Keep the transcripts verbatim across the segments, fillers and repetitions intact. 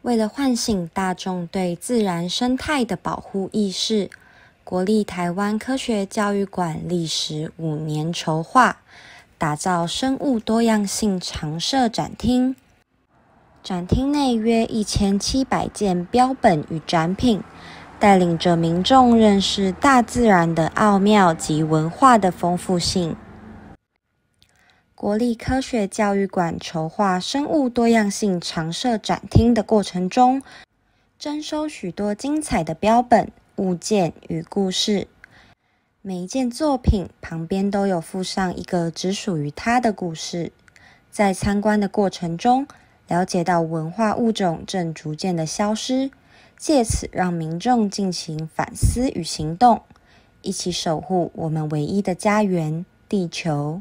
为了唤醒大众对自然生态的保护意识，国立台湾科学教育馆历时五年筹划，打造生物多样性常设展厅。展厅内约一千七百件标本与展品，带领着民众认识大自然的奥妙及文化的丰富性。国立科学教育馆筹划生物多样性常设展厅的过程中，征收许多精彩的标本、物件与故事。每一件作品旁边都有附上一个只属于它的故事。在参观的过程中，了解到文化物种正逐渐的消失，借此让民众进行反思与行动，一起守护我们唯一的家园——地球。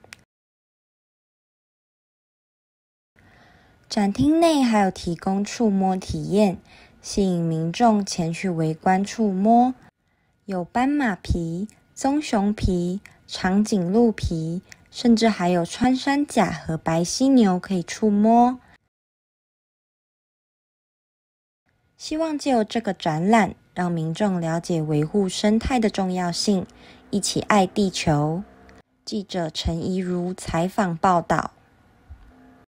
展厅内还有提供触摸体验，吸引民众前去围观触摸。有斑马皮、棕熊皮、长颈鹿皮，甚至还有穿山甲和白犀牛可以触摸。希望借由这个展览，让民众了解维护生态的重要性，一起爱地球。记者陈怡如采访报道。